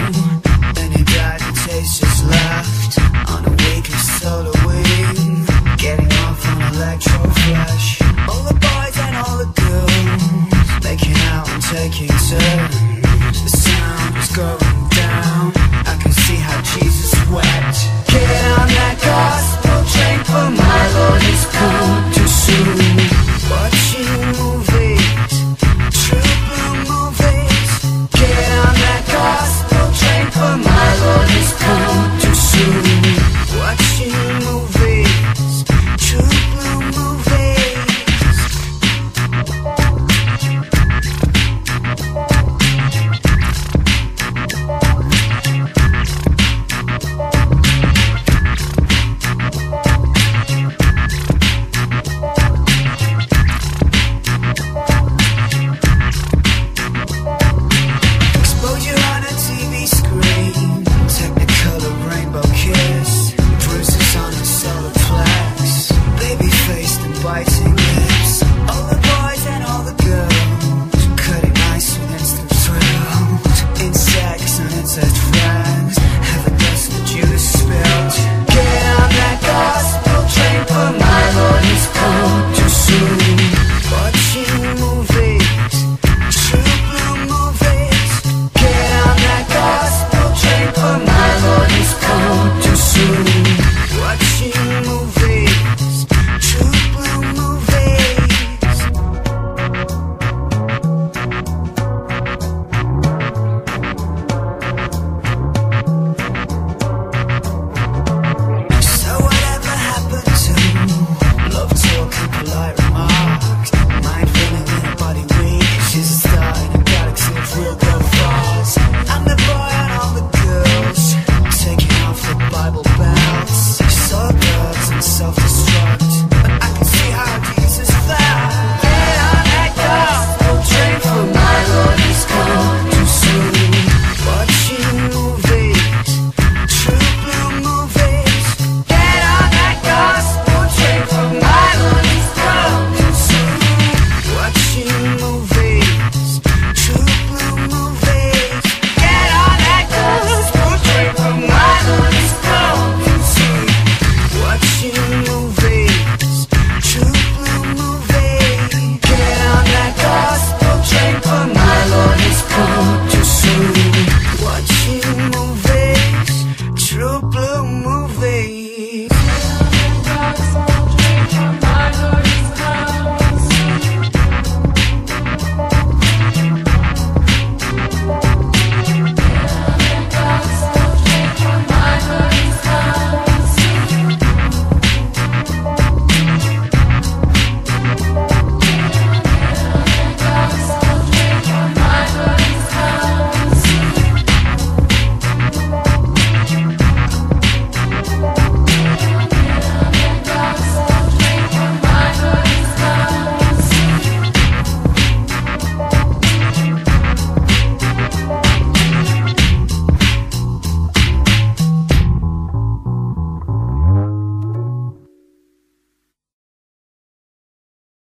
Then he died and tastes left on a week of solar wing, getting off on electro-flash. All the boys and all the girls making out and taking turns. The sound was going down, I can see how Jesus wept. Get on that gospel train, for my Lord is come too soon. Watching movies, true blue movies. Get on that gospel train, for my